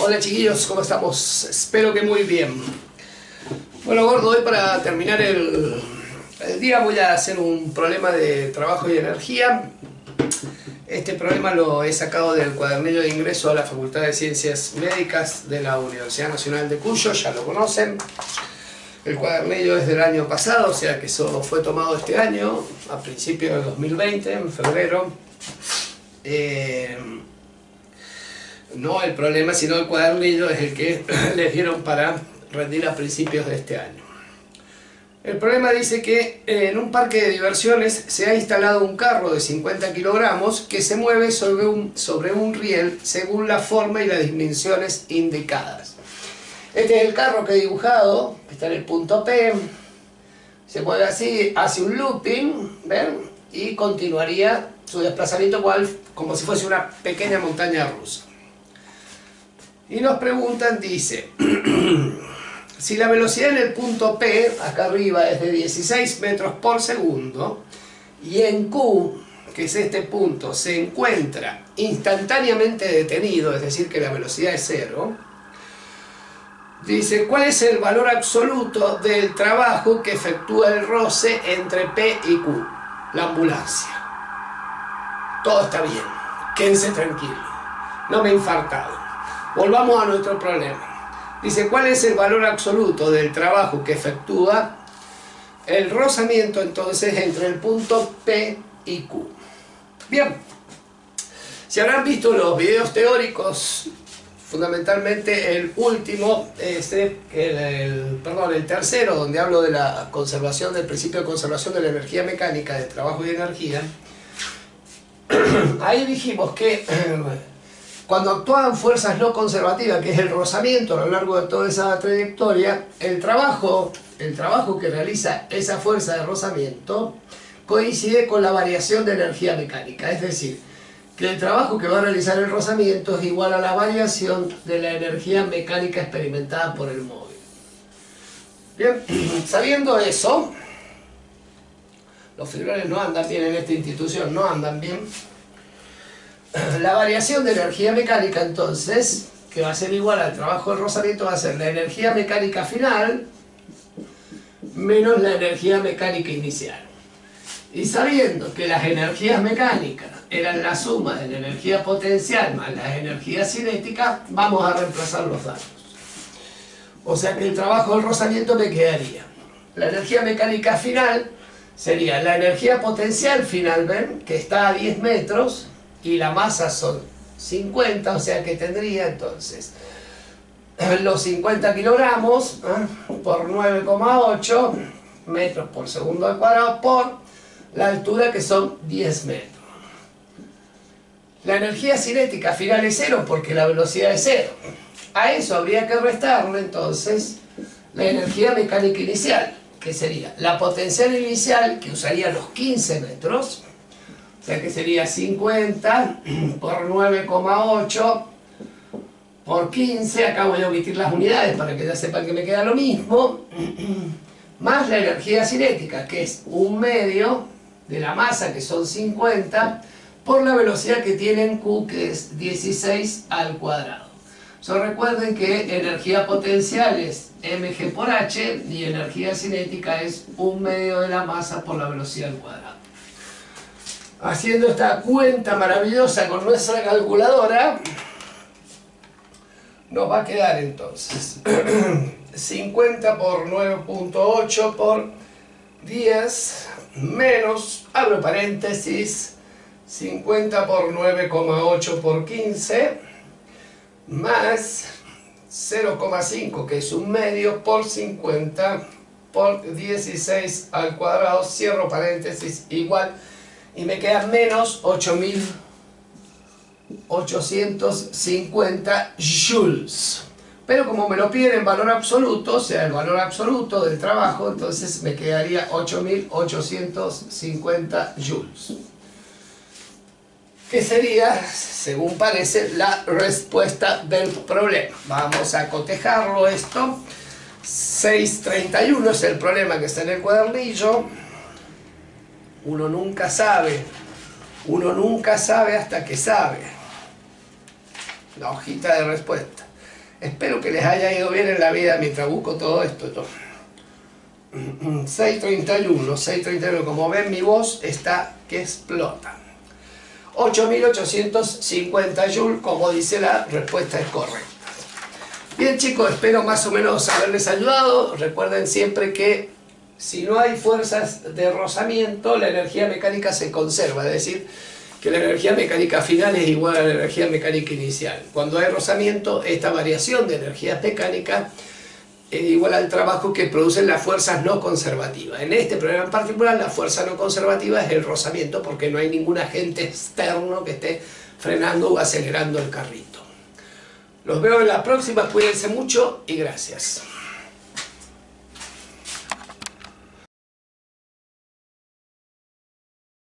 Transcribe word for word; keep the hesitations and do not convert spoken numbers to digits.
Hola chiquillos, ¿cómo estamos? Espero que muy bien. Bueno, gordo, hoy para terminar el, el día voy a hacer un problema de trabajo y energía. Este problema lo he sacado del cuadernillo de ingreso a la Facultad de Ciencias Médicas de la Universidad Nacional de Cuyo, ya lo conocen. El cuadernillo es del año pasado, o sea que eso fue tomado este año, a principios del dos mil veinte, en febrero. Eh, no el problema, sino el cuadernillo es el que les dieron para rendir a principios de este año. El problema dice que en un parque de diversiones se ha instalado un carro de cincuenta kilogramos que se mueve sobre un, sobre un riel según la forma y las dimensiones indicadas. Este es el carro que he dibujado, que está en el punto P, se mueve así, hace un looping, ¿ven? Y continuaría su desplazamiento igual como si fuese una pequeña montaña rusa. Y nos preguntan, dice, si la velocidad en el punto P, acá arriba, es de dieciséis metros por segundo, y en Q, que es este punto, se encuentra instantáneamente detenido, es decir, que la velocidad es cero, dice, ¿cuál es el valor absoluto del trabajo que efectúa el roce entre P y Q? La ambulancia. Todo está bien, quédense tranquilos, no me he infartado. Volvamos a nuestro problema. Dice, ¿cuál es el valor absoluto del trabajo que efectúa el rozamiento entonces entre el punto P y Q? Bien, si habrán visto los videos teóricos, fundamentalmente el último, este, el, el, perdón, el tercero, donde hablo de la conservación, del principio de conservación de la energía mecánica, de trabajo y energía, ahí dijimos que cuando actúan fuerzas no conservativas, que es el rozamiento a lo largo de toda esa trayectoria, el trabajo, el trabajo que realiza esa fuerza de rozamiento coincide con la variación de energía mecánica, es decir, que el trabajo que va a realizar el rozamiento es igual a la variación de la energía mecánica experimentada por el móvil. Bien, sabiendo eso, los fibrones no andan bien en esta institución, no andan bien. La variación de energía mecánica entonces, que va a ser igual al trabajo del rozamiento, va a ser la energía mecánica final menos la energía mecánica inicial. Y sabiendo que las energías mecánicas eran la suma de la energía potencial más la energía cinética, vamos a reemplazar los datos. O sea que el trabajo del rozamiento me quedaría. La energía mecánica final sería la energía potencial final, ¿ven? Que está a diez metros, y la masa son cincuenta, o sea que tendría entonces los cincuenta kilogramos ¿eh? por nueve coma ocho metros por segundo al cuadrado por la altura, que son diez metros. La energía cinética final es cero porque la velocidad es cero. A eso habría que restarle entonces la energía mecánica inicial, que sería la potencial inicial, que usaría los quince metros, o sea que sería cincuenta por nueve coma ocho por quince, acá voy a omitir las unidades para que ya sepan que me queda lo mismo, más la energía cinética, que es un medio de la masa, que son cincuenta, por la velocidad que tiene en Q, que es dieciséis al cuadrado. So, recuerden que energía potencial es mg por h y energía cinética es un medio de la masa por la velocidad al cuadrado. Haciendo esta cuenta maravillosa con nuestra calculadora, nos va a quedar entonces cincuenta por nueve punto ocho por diez menos, abro paréntesis, cincuenta por nueve coma ocho por quince más cero coma cinco, que es un medio, por cincuenta por dieciséis al cuadrado, cierro paréntesis, igual, y me quedan menos ocho mil ochocientos cincuenta joules. Pero como me lo piden en valor absoluto, o sea, el valor absoluto del trabajo, entonces me quedaría ocho mil ochocientos cincuenta joules. Que sería, según parece, la respuesta del problema. Vamos a cotejarlo esto. seiscientos treinta y uno es el problema que está en el cuadernillo. Uno nunca sabe, uno nunca sabe hasta que sabe. La hojita de respuesta. Espero que les haya ido bien en la vida mientras busco todo esto. seis treinta y uno, seis treinta y uno, como ven mi voz está que explota. ocho mil ochocientos cincuenta joules, como dice la respuesta es correcta. Bien chicos, espero más o menos haberles ayudado. Recuerden siempre que si no hay fuerzas de rozamiento, la energía mecánica se conserva, es decir, que la energía mecánica final es igual a la energía mecánica inicial. Cuando hay rozamiento, esta variación de energías mecánicas es igual al trabajo que producen las fuerzas no conservativas. En este problema en particular, la fuerza no conservativa es el rozamiento, porque no hay ningún agente externo que esté frenando o acelerando el carrito. Los veo en la próxima, cuídense mucho y gracias.